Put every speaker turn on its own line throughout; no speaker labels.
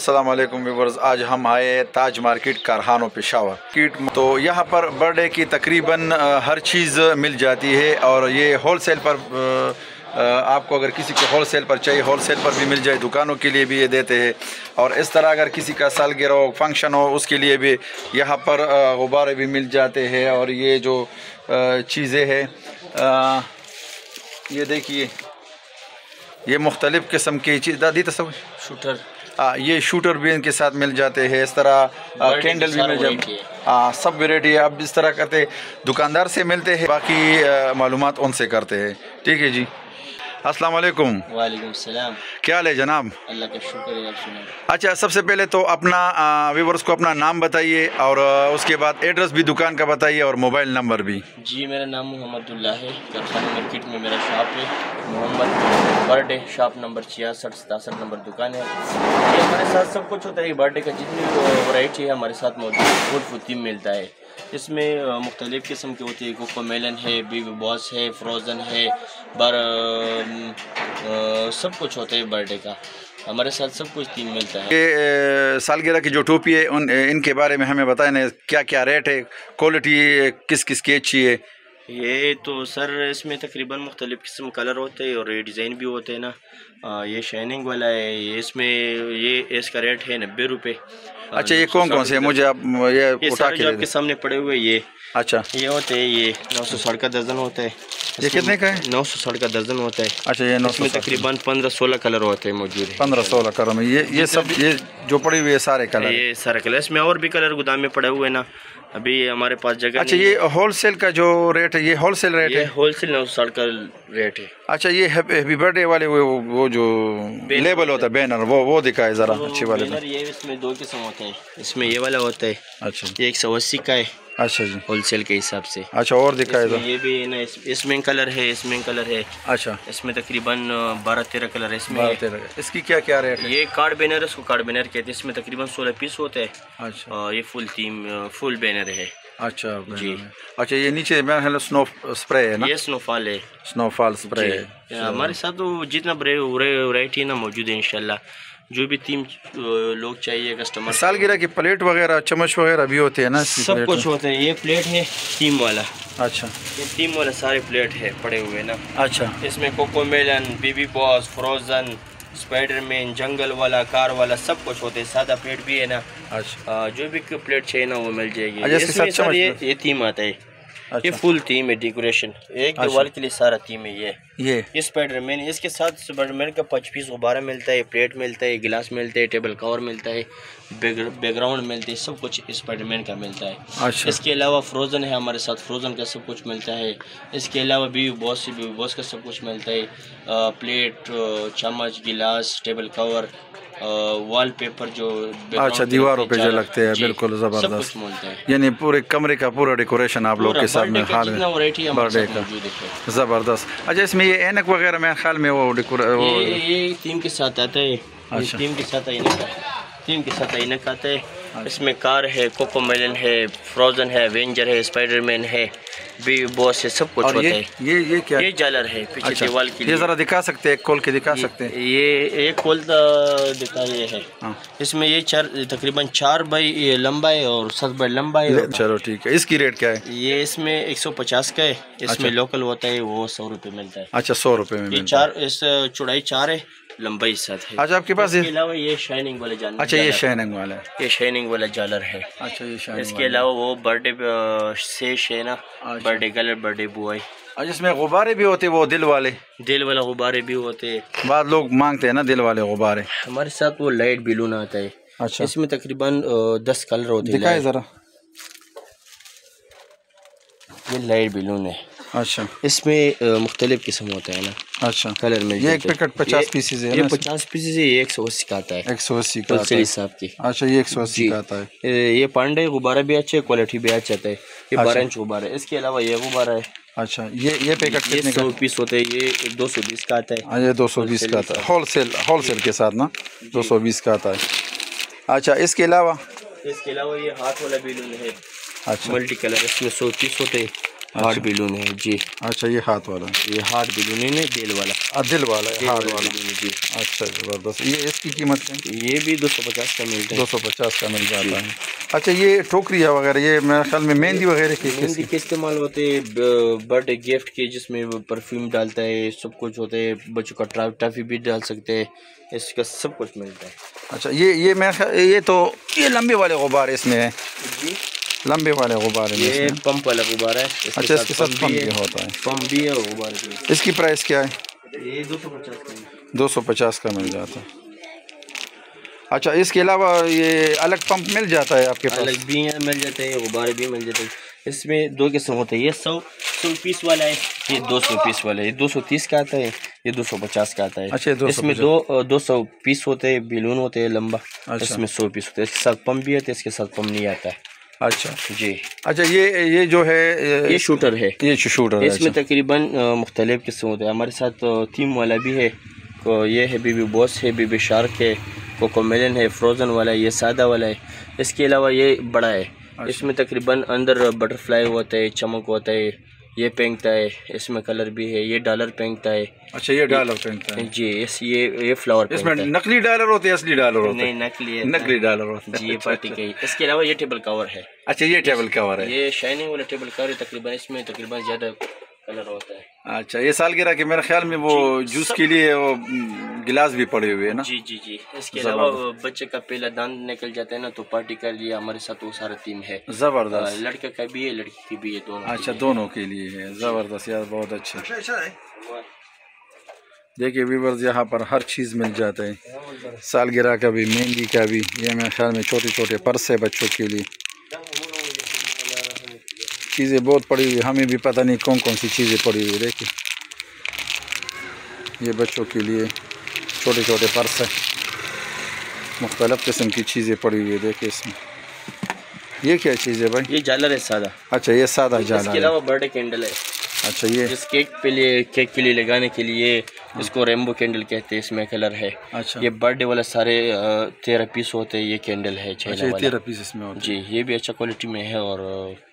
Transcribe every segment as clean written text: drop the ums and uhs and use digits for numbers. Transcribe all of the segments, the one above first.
अस्सलाम वालेकुम व्यूअर्स, आज हम आए ताज मार्केट कारखानों पेशावर किट। तो यहाँ पर बर्थडे की तकरीबन हर चीज़ मिल जाती है और ये होलसेल पर आपको अगर किसी को होलसेल पर चाहिए होलसेल पर भी मिल जाए, दुकानों के लिए भी ये देते हैं। और इस तरह अगर किसी का सालगिरह हो, फंक्शन हो, उसके लिए भी यहाँ पर गुब्बारे भी मिल जाते हैं। और ये जो चीज़ें हैं, ये देखिए, ये मुख्तलिफ़ किस्म की चीज़ दादी तस्वीर
शूटर,
ये शूटर भी इनके साथ मिल जाते हैं। इस तरह कैंडल भी मिल जाते हैं, सब वेराइटी है। अब इस तरह करते दुकानदार से मिलते हैं, बाकी मालूमात उनसे करते हैं। ठीक है जी। अस्सलाम वालेकुम।
वालेकुम सलाम।
क्या हाल है जनाब?
अल्लाह का शुक्र है।
अच्छा, सबसे पहले तो अपना व्यूअर्स को अपना नाम बताइए और उसके बाद एड्रेस भी दुकान का बताइए और मोबाइल नंबर भी।
जी, मेरा नाम मोहम्मदुल्ला है। कारखाना मार्केट में मेरा शॉप है, Mohammad birthday shop number 66-67 number दुकान है। ये हमारे साथ सब कुछ होता है। बर्थडे का जितनी वैरायटी है हमारे साथ मौजूद है। फूड फुतीम मिलता है। इसमें मुख्तलिफ़ किस्म की होती है। Cocomelon Baby, baby boss है, फ्रोज़न है, सब कुछ होता है बर्थडे का। हमारे साथ सब कुछ तीन मिलता है।
ये सालगिरह की जो टोपी है इनके बारे में हमें बताएं, क्या क्या रेट है, क्वालिटी किस किस की अच्छी है?
ये तो सर इसमें तकरीबन मुख्तलिफ़ किस्म कलर होते हैं और ये डिज़ाइन भी होते हैं ना। ये शाइनिंग वाला है। इसमें ये इसका रेट है 90 रुपये।
अच्छा, ये कौन कौन से? मुझे आप ये उठा के
आपके सामने पड़े हुए ये।
अच्छा,
ये होते हैं, ये 960 का दर्जन होता है।
ये कितने का है?
960 का दर्जन होता है।
अच्छा, ये 900
में तकरीबन 15-16 कलर होते हैं मौजूद है।
15-16 कलर में ये सब, ये जो पड़ी हुई है सारे कलर?
ये सारे कलर। इसमें और भी कलर गोदाम में पड़े हुए ना, अभी हमारे पास जगह।
अच्छा, ये होलसेल का जो रेट है, ये होलसेल रेट है?
होलसेल 960 का रेट है।
अच्छा, ये हैप्पी बर्थडे वाले वो जो लेबल होता है, बैनर, वो दिखाए ज़रा अच्छी वाले में।
ये इसमें दो किस्म होते हैं। इसमें ये वाला होता है।
अच्छा,
ये 180 का है।
अच्छा जी,
होलसेल के हिसाब से।
अच्छा, और दिखाए तो
ये भी ना, इसमें कलर है, इसमें कलर है।
अच्छा,
इसमें तकरीबन 12-13 कलर है। इसमें
12-13। इसकी क्या क्या रेट है?
ये कार्ड बैनर है, इसको कार्ड बैनर कहते हैं। इसमें तकरीबन 16 पीस होते हैं।
अच्छा,
ये फुल बैनर है।
अच्छा
जी।
अच्छा, ये नीचे मेरा स्नो स्प्रे है ना?
ये स्नोफॉल है।
स्नोफॉल स्प्रे है।
हमारे साथ तो जितना वैरायटी है ना मौजूद है इंशाल्लाह। जो भी तीन लोग चाहिए कस्टमर।
सालगिरह की प्लेट वगैरह, चम्मच वगैरह भी होते हैं ना?
सब कुछ होता है। ये प्लेट है टीम वाला।
अच्छा,
ये टीम वाला सारे प्लेट है पड़े हुए ना।
अच्छा,
इसमें Cocomelon, Baby Boss, Frozen, Spiderman, जंगल वाला, कार वाला, सब कुछ होते हैं। सादा प्लेट भी है ना। अच्छा, जो भी प्लेट चाहिए ना वो मिल जाएगी।
अच्छा,
इसमें सर ये थीम आता है। अच्छा। ये फुल थीम है, डेकोरेशन एक दीवार के लिए सारा थीम है। ये स्पाइडरमैन, इसके साथ स्पाइडरमैन का 5 पीस गुब्बारा मिलता है, प्लेट मिलता है, गिलास मिलता है, टेबल कवर मिलता है, बैकग्राउंड मिलते है, सब कुछ स्पाइडरमैन का मिलता है। अच्छा। इसके अलावा फ्रोज़न है हमारे साथ, फ्रोज़न का सब कुछ मिलता है। इसके अलावा बेबी बॉस का सब कुछ मिलता है। प्लेट, चम्मच, गिलास, टेबल कवर, वॉलपेपर जो
अच्छा दीवारों पे जो लगते हैं, बिल्कुल ज़बरदस्त। यानी पूरे कमरे का पूरा डेकोरेशन आप लोग के साथ में हाल है बर्थडे का, ज़बरदस्त। अच्छा, इसमें ये ऐनक वगैरह मेरे ख्याल में वो
ये थीम के साथ आता है। अच्छा, थीम के साथ ऐनक आता है। इसमें कार है, कोको मेलन है, फ्रोजन है, एवेंजर है, स्पाइडरमैन है, बेबी बॉस है, सब कुछ होता है। ये क्या? ये जालर है पीछे। अच्छा, दीवार के लिए।
ये जरा दिखा सकते हैं, खोल के दिखा सकते हैं?
ये एक खोल दिखा, ये है। इसमें ये तकरीबन 4 बाई लंबा है और 7 बाई लंबा है।
चलो ठीक है। इसकी रेट क्या है?
ये इसमें 150 का है। इसमें लोकल होता है वो 100 रुपये मिलता है।
अच्छा, 100 रुपये में।
ये 4, इस चौड़ाई 4 है, लंबाई 7 है।
अच्छा, आपके पास
इसके अलावा ये शाइनिंग वाला जालर।
अच्छा, ये शाइनिंग वाला है।
ये शाइनिंग वाला जालर है।
अच्छा, ये शाइनिंग।
इसके अलावा वो बर्थडे सेश है ना, बर्थडे कलर, बर्थडे बॉय।
और जिसमें गुब्बारे भी होते हैं, वो दिल वाले
गुब्बारे भी होते हैं।
बाद लोग मांगते हैं ना दिल वाले गुब्बारे।
हमारे साथ वो लाइट बैलून आता है।
अच्छा,
इसमें तकरीबन 10 कलर होते हैं।
दिखाए जरा।
ये लाइट बैलून है।
अच्छा,
इसमें मुख्तलिफ किस्म होता है ना।
अच्छा,
कलर में
ये एक पैकेट 50 पीसेज है।
ये 50 पीसेज है। ये 180 का आता है।
180 का आता
है साहब की।
अच्छा, ये 180 का आता है।
ये पांडे गुब्बारा भी अच्छे, क्वालिटी भी अच्छा आता है। ये 12 इंच गुब्बारा है। इसके अलावा ये गुब्बारा है। अच्छा, ये पैकेट कितने का? 100 पीस होते हैं। ये 220 का आता है।
ये 220 का आता है, होलसेल के साथ ना 220 का आता है। अच्छा, इसके अलावा
ये हाथ वाला बैलून है।
अच्छा,
मल्टी कलर, इसमें 100 पीस होते हैं। हार्ट बैलून है जी।
अच्छा ये हाथ वाला,
ये हार्ट बैलून है, दिल वाला,
दिल वाला है, हार्ट वाला
जी।
अच्छा ज़बरदस्त। ये इसकी कीमत है?
ये भी 250 का मिलता है।
250 का मिल जाता है। अच्छा ये टोकरिया वगैरह, ये मेरे ख्याल में मेहंदी वगैरह की,
मेहंदी के इस्तेमाल होते हैं, बर्थडे गिफ्ट के, जिसमें परफ्यूम डालता है, सब कुछ होते हैं, बच्चों का टॉफी भी डाल सकते हैं, इसका सब कुछ मिलता है।
अच्छा ये मेरे ये तो ये लंबे वाले गुब्बारे इसमें है
जी,
लंबे वाले गुब्बारे,
ये पंप वाला गुब्बारा है।
अच्छा इसके साथ पंप भी होता है?
पंप भी है और गुब्बारे भी।
इसकी प्राइस क्या है?
ये 250 का
250 का मिल जाता है। अच्छा इसके अलावा ये अलग पंप मिल जाता है आपके पास?
अलग भी मिल जाते हैं, गुब्बारे भी मिल जाते हैं। इसमें 2 किस्म होते हैं, ये 100 पीस वाला है, ये 200 पीस वाला है। ये 230 का आता है, ये 250 का आता है।
अच्छा
इसमें 200 पीस होते हैं, बैलून होते हैं लंबा। अच्छा। इसमें 100 पीस होते हैं, इसके साथ पंप भी आता है, इसके साथ पंप नहीं आता है। अच्छा जी। अच्छा
ये जो है
ये शूटर है,
ये शूटर है।
इसमें तकरीबन मुख्तलिफ किस्म होते हैं। हमारे साथ थीम वाला भी है, ये है बेबी बॉस है, बेबी शार्क है, कोकोमेलन है, फ्रोज़न वाला है, ये सादा वाला है। इसके अलावा ये बड़ा है। अच्छा। इसमें तकरीबन अंदर बटरफ्लाई होता है, चमक होता है, ये पेंगता है, इसमें कलर भी है, ये डॉलर पेंगता है।
अच्छा ये डॉलर पेंगता है
जी। ये फ्लावर,
इसमें नकली डॉलर होते हैं असली डॉलर होते हैं?
नहीं नकली है,
नकली डॉलर होते हैं
जी, ये पार्टी का ही। इसके अलावा ये टेबल कवर है।
अच्छा ये टेबल कवर है,
ये शाइनिंग वाला टेबल कवर है, तकरीबन इसमें तकरीबन ज़्यादा कलर होता है।
अच्छा ये सालगिरह के मेरे ख्याल में वो जूस के लिए वो गिलास भी पड़े हुए हैं ना?
जी जी जी। इसके अलावा बच्चे का पहला दांत निकल जाता है ना, तो पार्टी का लिए हमारे साथ वो सारा थीम है।
जबरदस्त।
लड़के का भी है, लड़की की भी है, दोनों।
अच्छा दोनों के लिए है, जबरदस्त यार, बहुत अच्छा। देखिए व्यूअर्स यहाँ पर हर चीज़ मिल जाता है, सालगिरह का भी, मेहंदी का भी। ये मेरे ख्याल में छोटे छोटे पर्स है बच्चों के लिए, चीज़ें बहुत पड़ी हुई, हमें भी पता नहीं कौन कौन सी चीज़ें पड़ी हुई। देखिए ये बच्चों के लिए छोटे छोटे पर्स है, मुख्तलिफ़ किस्म की चीज़ें पड़ी हुई है। देखिए इसमें ये क्या चीज़ है भाई?
ये झालर है सादा।
अच्छा ये सादा झालर।
इसके अलावा बर्थडे कैंडल है।
अच्छा ये
जिस केक के लिए लगाने के लिए इसको रेनबो कैंडल कहते हैं, इसमें कलर है। अच्छा ये बर्थडे वाला सारे 13 पीस होते हैं, ये कैंडल है। अच्छा
13 पीस इसमें होते
जी। ये भी अच्छा क्वालिटी में है। और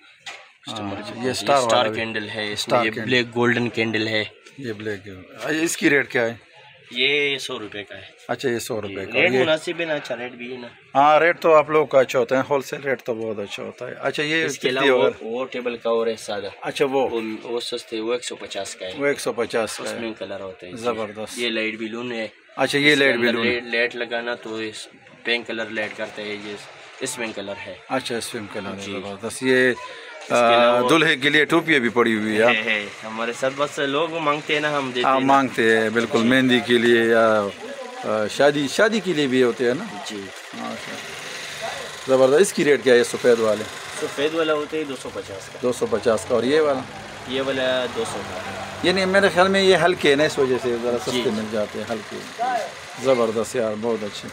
ये स्टार
कैंडल है, इसमें ये ब्लैक गोल्डन कैंडल है।
ये ब्लैक, इसकी रेट क्या है?
ये 100 रुपए का है।
अच्छा ये 100 रुपए का।
रेट मुनासिब है ना, अच्छा रेट भी है ना।
हाँ रेट तो आप लोग का अच्छा होता है, होलसेल रेट तो बहुत अच्छा होता है। अच्छा ये
इसके अलावा वो टेबल कवर है सादा।
अच्छा
वो सस्ते, वो 150 का है।
वो 150 का है,
उसमें कलर होता है।
जबरदस्त।
ये लाइट बैलून है।
अच्छा ये लाइट बैलून,
लाइट लगाना तो इस पिंक कलर लाइट करता है, ये इसमें कलर है।
अच्छा इसमें कलर है, जबरदस्त। ये दूल्हे के लिए टोपियाँ भी पड़ी हुई है
हमारे साथ, बस लोग मांगते हैं ना, हम देते हैं।
मांगते हैं बिल्कुल, मेहंदी के लिए या शादी के लिए भी होते हैं ना
जी।
ज़बरदस्त। इसकी रेट क्या है? सफ़ेद वाले?
सफ़ेद वाला होते हैं 250 का।
250 का। और ये वाला?
ये वाला 200 का।
ये नहीं, मेरे ख्याल में ये हल्के है ना, इस वजह से ज़रा सस्ते मिल जाते हैं, हल्के। ज़बरदस्त यार, बहुत अच्छे।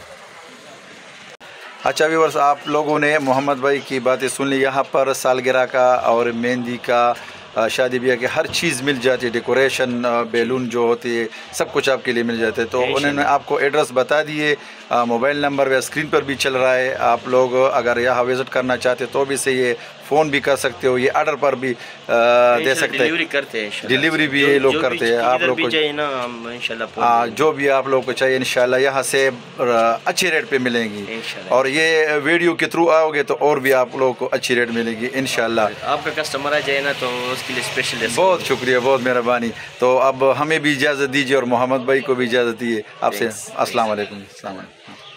अच्छा व्यूअर्स, आप लोगों ने मोहम्मद भाई की बातें सुन ली। यहाँ पर सालगिरह का और मेहंदी का, शादी ब्याह की हर चीज़ मिल जाती है, डेकोरेशन, बैलून जो होती है, सब कुछ आपके लिए मिल जाते हैं। तो उन्होंने आपको एड्रेस बता दिए, मोबाइल नंबर वह स्क्रीन पर भी चल रहा है। आप लोग अगर यहाँ विज़िट करना चाहते तो भी सही है, फ़ोन भी कर सकते हो, ये ऑर्डर पर भी दे सकते हैं,
डिलीवरी करते हैं,
डिलीवरी भी ये लोग करते हैं। आप लोग को
चाहिए ना, हम इंशाल्लाह
जो भी आप लोग को चाहिए इंशाल्लाह यहाँ से अच्छे रेट पे मिलेंगी। और ये वीडियो के थ्रू आओगे तो और भी आप लोगों को अच्छी रेट मिलेगी इंशाल्लाह।
आपका कस्टमर आ जाए ना तो उसके लिए स्पेशल।
बहुत शुक्रिया, बहुत मेहरबानी। तो अब हमें भी इजाज़त दीजिए और मोहम्मद भाई को भी इजाज़त दिए आपसे। अस्सलाम वालेकुम।